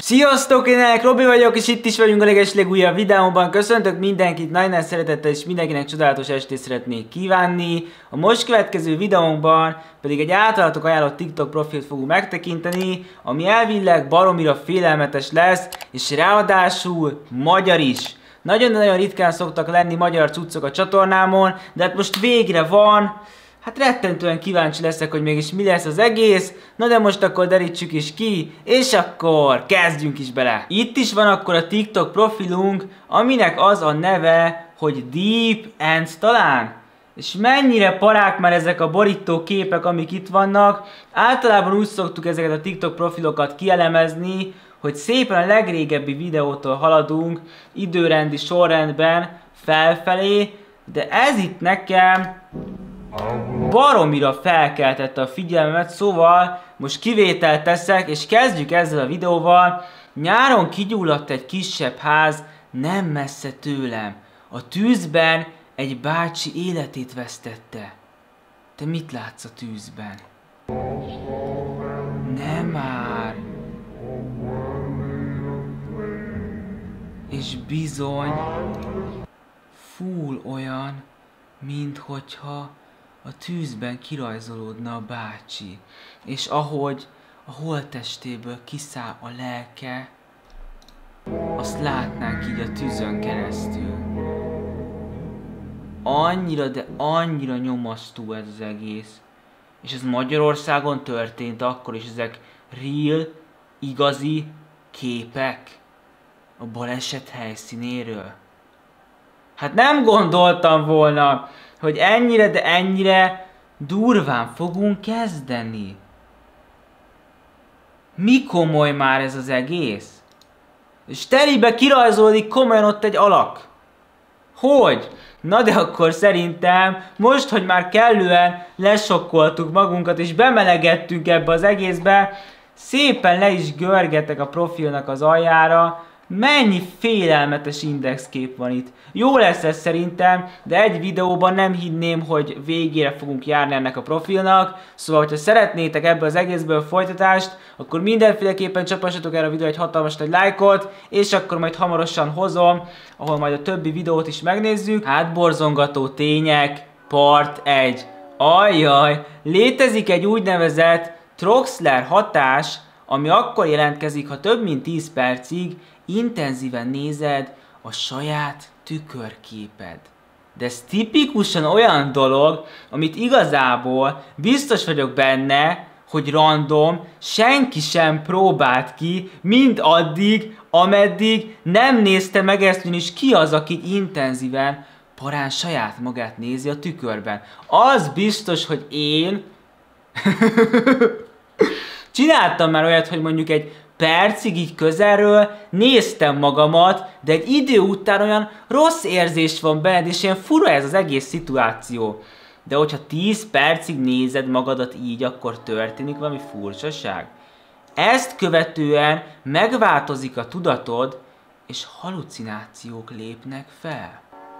Sziasztok, én Robi vagyok, és itt is vagyunk a legújabb videóban. Köszöntök mindenkit nagyon szeretettel, és mindenkinek csodálatos estét szeretnék kívánni. A most következő videónkban pedig egy általatok ajánlott TikTok profilt fogunk megtekinteni, ami elvileg baromira félelmetes lesz, és ráadásul magyar is. Nagyon-nagyon ritkán szoktak lenni magyar cuccok a csatornámon, de hát most végre van. Hát rettentően kíváncsi leszek, hogy mégis mi lesz az egész. Na de most akkor derítsük is ki, és akkor kezdjünk is bele. Itt is van akkor a TikTok profilunk, aminek az a neve, hogy Deep Ends talán. És mennyire parák már ezek a borító képek, amik itt vannak. Általában úgy szoktuk ezeket a TikTok profilokat kielemezni, hogy szépen a legrégebbi videótól haladunk időrendi sorrendben felfelé, de ez itt nekem baromira felkeltette a figyelmemet, szóval most kivételt teszek, és kezdjük ezzel a videóval. Nyáron kigyulladt egy kisebb ház nem messze tőlem. A tűzben egy bácsi életét vesztette. Te mit látsz a tűzben? Nem már. És bizony, full olyan, minthogyha a tűzben kirajzolódna a bácsi, és ahogy a holttestéből kiszáll a lelke, azt látnánk így a tűzön keresztül. Annyira, de annyira nyomasztó ez az egész. És ez Magyarországon történt akkor, és ezek real, igazi képek a baleset helyszínéről. Hát nem gondoltam volna, hogy ennyire, de ennyire durván fogunk kezdeni. Mi komoly már ez az egész? És telibe kirajzolódik komolyan ott egy alak. Hogy? Na de akkor szerintem, most, hogy már kellően lesokkoltuk magunkat és bemelegettünk ebbe az egészbe, szépen le is görgetek a profilnak az aljára. Mennyi félelmetes indexkép van itt. Jó lesz ez szerintem, de egy videóban nem hinném, hogy végére fogunk járni ennek a profilnak. Szóval, hogyha szeretnétek ebből az egészből folytatást, akkor mindenféleképpen csapassatok erre a videóra egy hatalmas nagy lájkot, és akkor majd hamarosan hozom, ahol majd a többi videót is megnézzük. Átborzongató tények, part 1. Ajjaj, létezik egy úgynevezett Troxler hatás, ami akkor jelentkezik, ha több mint 10 percig intenzíven nézed a saját tükörképed. De ez tipikusan olyan dolog, amit igazából biztos vagyok benne, hogy random, senki sem próbált ki, mind addig, ameddig nem nézte meg ezt, és ki az, aki intenzíven parán saját magát nézi a tükörben. Az biztos, hogy én csináltam már olyat, hogy mondjuk egy percig így közelről néztem magamat, de egy idő után olyan rossz érzés van benned, és ilyen fura ez az egész szituáció. De hogyha 10 percig nézed magadat így, akkor történik valami furcsaság. Ezt követően megváltozik a tudatod, és halucinációk lépnek fel.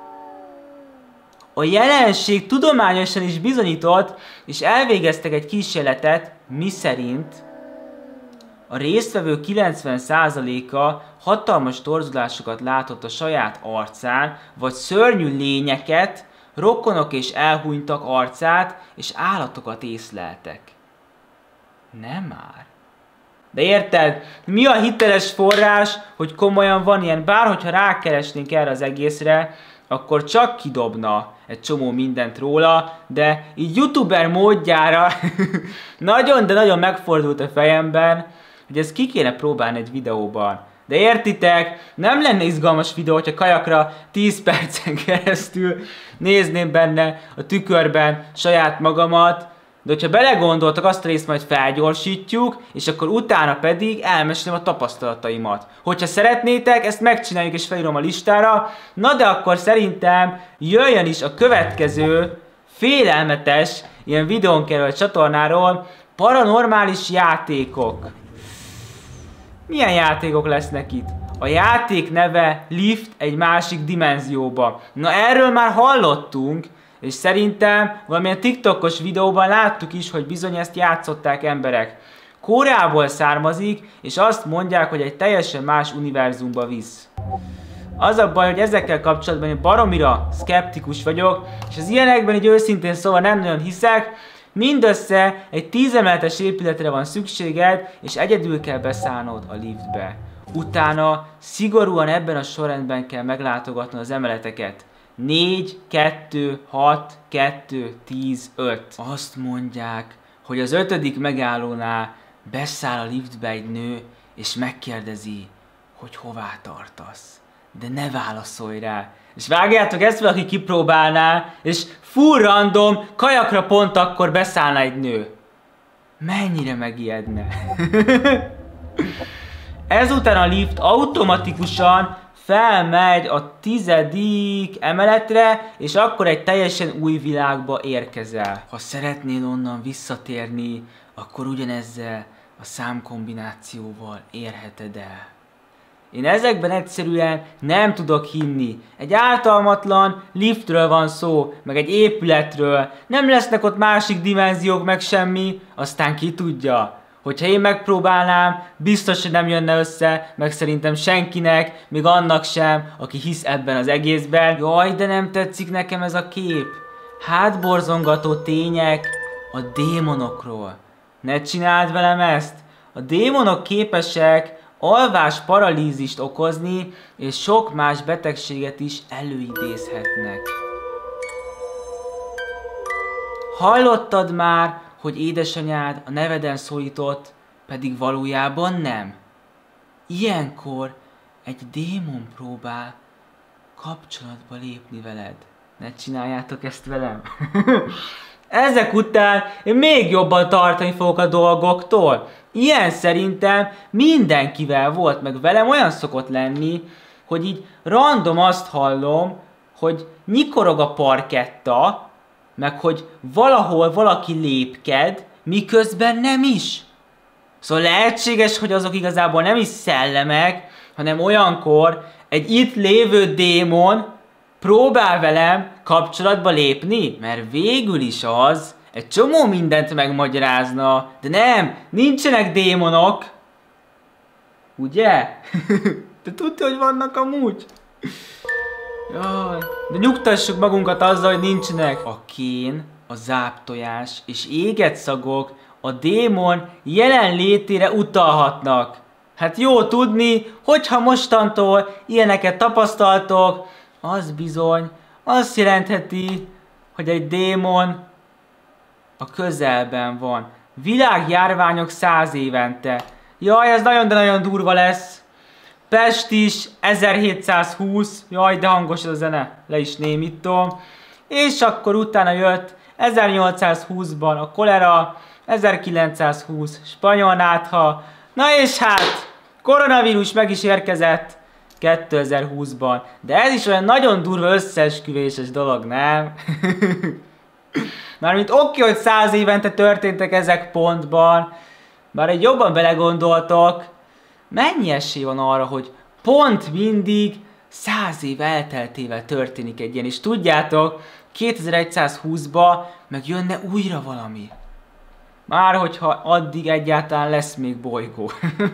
A jelenség tudományosan is bizonyított, és elvégeztek egy kísérletet, miszerint a résztvevő 90%-a hatalmas torzulásokat látott a saját arcán, vagy szörnyű lényeket, rokonok és elhunytak arcát, és állatokat észleltek. Nem már. De érted? Mi a hiteles forrás, hogy komolyan van ilyen? Bár hogyha rákeresnénk erre az egészre, akkor csak kidobna egy csomó mindent róla, de így youtuber módjára nagyon, de nagyon megfordult a fejemben, hogy ezt ki kéne próbálni egy videóban. De értitek, nem lenne izgalmas videó, hogyha kajakra 10 percen keresztül nézném benne a tükörben saját magamat, de hogyha belegondoltak, azt a részt majd felgyorsítjuk, és akkor utána pedig elmesélem a tapasztalataimat. Hogyha szeretnétek, ezt megcsináljuk és felírom a listára, na de akkor szerintem jöjjön is a következő félelmetes ilyen videónk erről a csatornáról, paranormális játékok. Milyen játékok lesznek itt? A játék neve Lift egy másik dimenzióba. Na erről már hallottunk, és szerintem valamilyen TikTokos videóban láttuk is, hogy bizony ezt játszották emberek. Koreából származik, és azt mondják, hogy egy teljesen más univerzumba visz. Az a baj, hogy ezekkel kapcsolatban én baromira szkeptikus vagyok, és az ilyenekben így őszintén szóval nem nagyon hiszek. Mindössze egy 10 emeletes épületre van szükséged, és egyedül kell beszállnod a liftbe. Utána szigorúan ebben a sorrendben kell meglátogatnod az emeleteket. 4, 2, 6, 2, 10, 5. Azt mondják, hogy az 5. megállónál beszáll a liftbe egy nő, és megkérdezi, hogy hová tartasz. De ne válaszolj rá. És vágjátok, ezt valaki kipróbálná, és full random, kajakra pont akkor beszállna egy nő. Mennyire megijedne. Ezután a lift automatikusan felmegy a 10. emeletre, és akkor egy teljesen új világba érkezel. Ha szeretnél onnan visszatérni, akkor ugyanezzel a számkombinációval érheted el. Én ezekben egyszerűen nem tudok hinni. Egy ártalmatlan liftről van szó, meg egy épületről. Nem lesznek ott másik dimenziók, meg semmi, aztán ki tudja. Hogyha én megpróbálnám, biztos, hogy nem jönne össze, meg szerintem senkinek, még annak sem, aki hisz ebben az egészben. Jaj, de nem tetszik nekem ez a kép. Hátborzongató tények a démonokról. Ne csináld velem ezt! A démonok képesek alvás paralízist okozni, és sok más betegséget is előidézhetnek. Hallottad már, hogy édesanyád a neveden szólított, pedig valójában nem? Ilyenkor egy démon próbál kapcsolatba lépni veled. Ne csináljátok ezt velem. Ezek után én még jobban tartani fogok a dolgoktól. Ilyen szerintem mindenkivel volt, meg velem olyan szokott lenni, hogy így random azt hallom, hogy nyikorog a parketta, meg hogy valahol valaki lépked, miközben nem is. Szóval lehetséges, hogy azok igazából nem is szellemek, hanem olyankor egy itt lévő démon próbál velem kapcsolatba lépni, mert végül is az egy csomó mindent megmagyarázna, de nem, nincsenek démonok. Ugye? De tudja, hogy vannak amúgy? Jaj, de nyugtassuk magunkat azzal, hogy nincsenek. A kén, a záptojás és éget szagok a démon jelenlétére utalhatnak. Hát jó tudni, hogyha mostantól ilyeneket tapasztaltok, az bizony azt jelentheti, hogy egy démon a közelben van. Világjárványok 100 évente. Jaj, ez nagyon, de nagyon durva lesz. Pest is 1720. Jaj, de hangos ez a zene. Le is némítom. És akkor utána jött 1820-ban a kolera, 1920 spanyol nátha. Na és hát, koronavírus meg is érkezett 2020-ban. De ez is olyan nagyon durva összeesküvéses dolog, nem? Mármint oké, hogy 100 évente történtek ezek pontban, bár egy jobban belegondoltok, mennyi esély van arra, hogy pont mindig 100 év elteltével történik egy ilyen, és tudjátok, 2120-ba meg jönne újra valami. Már hogyha addig egyáltalán lesz még bolygó.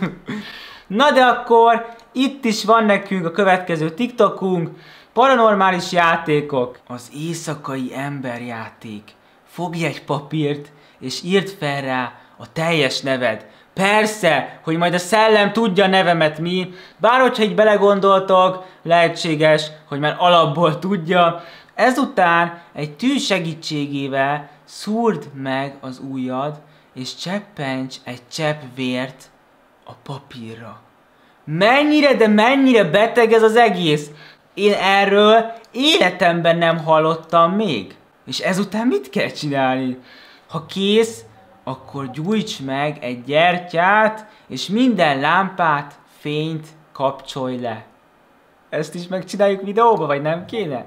Na de akkor itt is van nekünk a következő TikTokunk, paranormális játékok. Az éjszakai emberjáték. Fogj egy papírt, és írd fel rá a teljes neved. Persze, hogy majd a szellem tudja a nevemet mi, bár hogyha így belegondoltok, lehetséges, hogy már alapból tudja. Ezután egy tű segítségével szúrd meg az ujjad, és cseppents egy csepp vért a papírra. Mennyire, de mennyire beteg ez az egész! Én erről életemben nem hallottam még. És ezután mit kell csinálni? Ha kész, akkor gyújts meg egy gyertyát, és minden lámpát, fényt kapcsolj le. Ezt is megcsináljuk videóba, vagy nem kéne?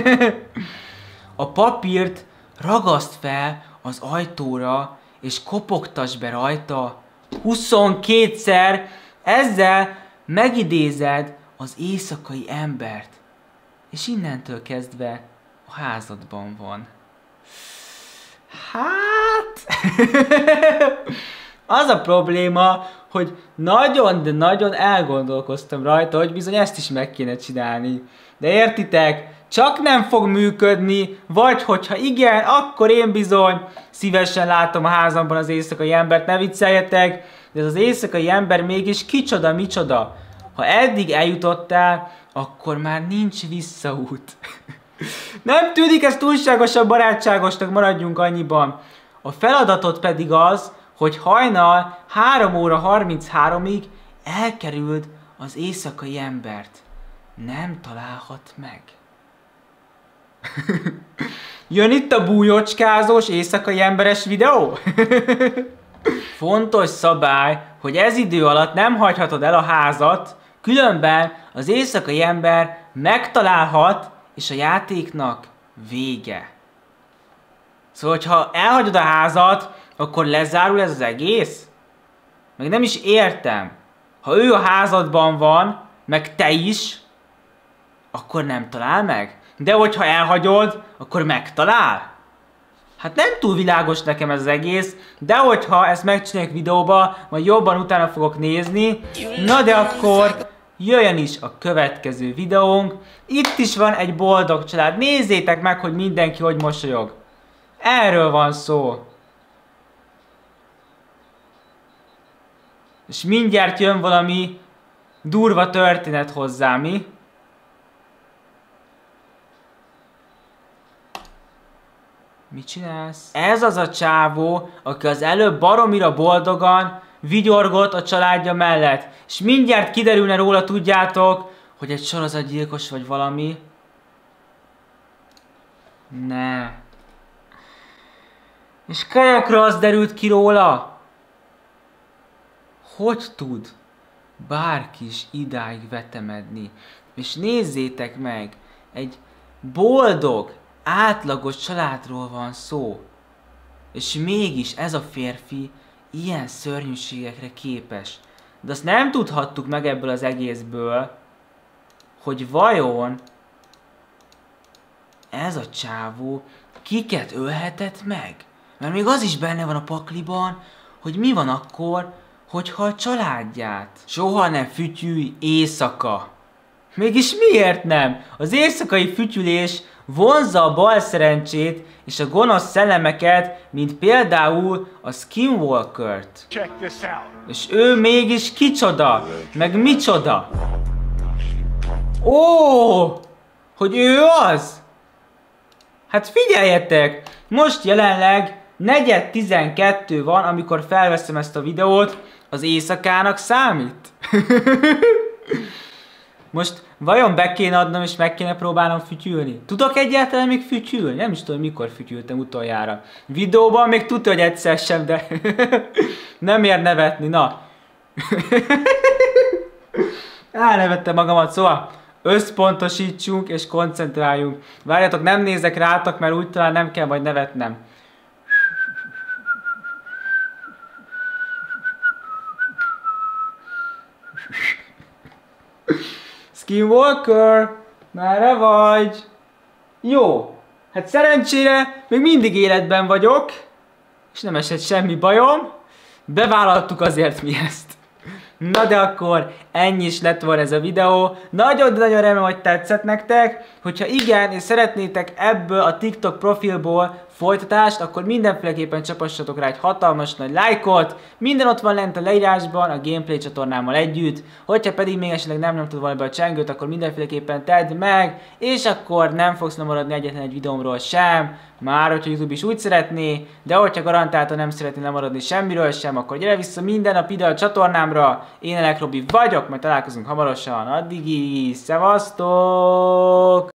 A papírt ragaszd fel az ajtóra, és kopogtass be rajta 22-szer, ezzel megidézed az éjszakai embert. És innentől kezdve a házadban van. Hát... Az a probléma, hogy nagyon, de nagyon elgondolkoztam rajta, hogy bizony ezt is meg kéne csinálni. De értitek? Csak nem fog működni, vagy hogyha igen, akkor én bizony szívesen látom a házamban az éjszakai embert, ne vicceljetek, de ez az éjszakai ember mégis kicsoda, micsoda. Ha eddig eljutottál, akkor már nincs visszaút. Nem tűnik ez túlságosan barátságosnak, maradjunk annyiban. A feladatot pedig az, hogy hajnal 3 óra 33-ig elkerüld az éjszakai embert. Nem találhat meg. Jön itt a bújócskázós éjszakai emberes videó? Fontos szabály, hogy ez idő alatt nem hagyhatod el a házat, különben az éjszakai ember megtalálhat, és a játéknak vége. Szóval, ha elhagyod a házat, akkor lezárul ez az egész? Meg nem is értem. Ha ő a házadban van, meg te is, akkor nem talál meg. De hogyha elhagyod, akkor megtalál? Hát nem túl világos nekem ez az egész, de hogyha ezt megcsináljuk videóba, majd jobban utána fogok nézni, na de akkor jöjjön is a következő videónk. Itt is van egy boldog család, nézzétek meg, hogy mindenki hogy mosolyog. Erről van szó. És mindjárt jön valami durva történet hozzá, mi? Mit csinálsz? Ez az a csávó, aki az előbb baromira boldogan vigyorgott a családja mellett. És mindjárt kiderülne róla, tudjátok, hogy egy sorozatgyilkos vagy valami. Ne. És kajakra az derült ki róla. Hogy tud bárki is idáig vetemedni? És nézzétek meg, egy boldog, átlagos családról van szó. És mégis ez a férfi ilyen szörnyűségekre képes. De azt nem tudhattuk meg ebből az egészből, hogy vajon ez a csávó kiket ölhetett meg. Mert még az is benne van a pakliban, hogy mi van akkor, hogyha a családját. Soha nem fütyülj éjszaka. Mégis miért nem? Az éjszakai fütyülés vonzza a bal szerencsét és a gonosz szellemeket, mint például a Skinwalkert. És ő mégis kicsoda? Meg micsoda? Ó, hogy ő az? Hát figyeljetek! Most jelenleg 4:12 van, amikor felveszem ezt a videót. Az éjszakának számít? Most vajon be kéne adnom és meg kéne próbálnom fütyülni? Tudok egyáltalán még fütyülni? Nem is tudom, mikor fütyültem utoljára. Videóban még tudja, hogy egyszer sem, de nem ér nevetni, na. Elnevettem magamat, szóval összpontosítsunk és koncentráljunk. Várjatok, nem nézek rátok, mert úgy talán nem kell majd nevetnem. Skinwalker, merre vagy? Jó, hát szerencsére még mindig életben vagyok, és nem esett semmi bajom. Bevállaltuk azért mi ezt. Na de akkor ennyi is lett volna ez a videó. Nagyon-nagyon remélem, hogy tetszett nektek. Hogyha igen, és szeretnétek ebből a TikTok profilból folytatást, akkor mindenféleképpen csapassatok rá egy hatalmas nagy lájkot. Minden ott van lent a leírásban, a gameplay csatornámmal együtt. Hogyha pedig még esetleg nem nyomtad volna be a csengőt, akkor mindenféleképpen tedd meg, és akkor nem fogsz lemaradni egyetlen egy videómról sem. Már hogyha YouTube is úgy szeretné, de hogyha garantáltan nem szeretné lemaradni semmiről sem, akkor gyere vissza minden nap ide a csatornámra. Én Elekrobi vagyok, majd találkozunk hamarosan. Addig is, szevasztok!